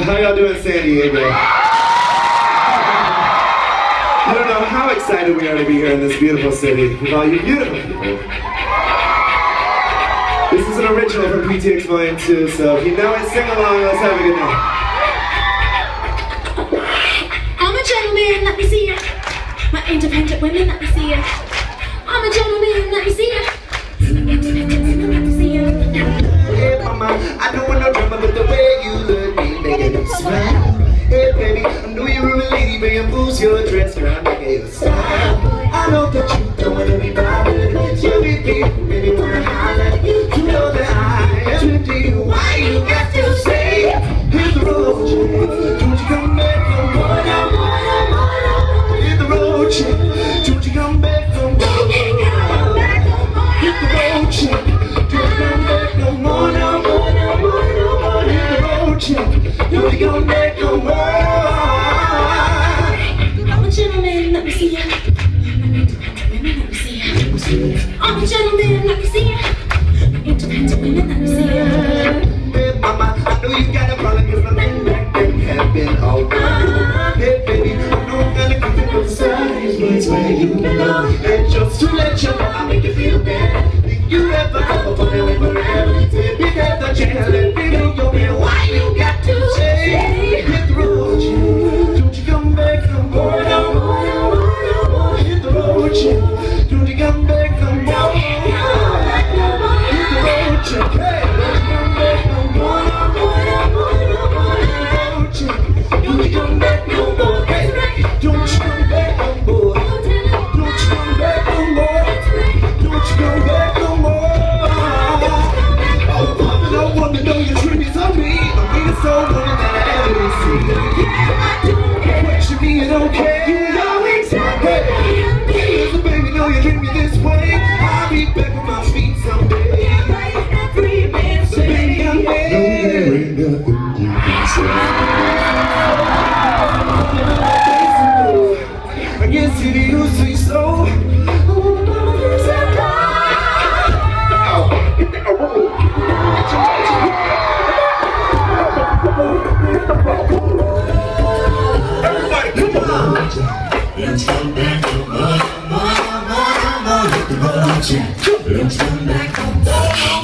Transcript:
How y'all doing in San Diego? You don't know how excited we are to be here in this beautiful city with all you beautiful people. This is an original from PTX Volume 2, so if you know it, sing along. Let's have a good night. I'm a gentleman, let me see ya. My independent women, let me see ya. I'm a gentleman, let me see ya. Independent women, let me see ya. Hey mama, I don't want no drama, but the way you look me making me smile. Hey baby, I know you're a lady, baby, boost your dress around, making you style. I know that you don't want to be bothered. You be baby, wanna holler. You know that I am into you. Why you got to say, hit the road, chick. Don't you come back no more, no more, no more, no more. Hit the road, chick. Don't you come back no more. Hit the road, chick. Don't you come back no more, no more, no more, no more. Hit the road, chick. Don't you come back no more. I'm a gentleman, let me see ya. I'm a gentleman, let me see ya. Independent women, let me see ya. Hey mama, I know you got a problem, cause my men back then have been alright. Hey baby, I know I'm gonna keep it on the side, but it's where you belong. And just to let you know, I'll make you feel better. Think you ever have a fun away forever? Take me at the channel and be on your man. Why you got to say, hit the road, chick. Don't you come back no more, no more, no more, no more. Hit the road, chick. Don't you come back no more. I guess you used to so. Everybody, come on. Let's come back to more. Let's come back to more.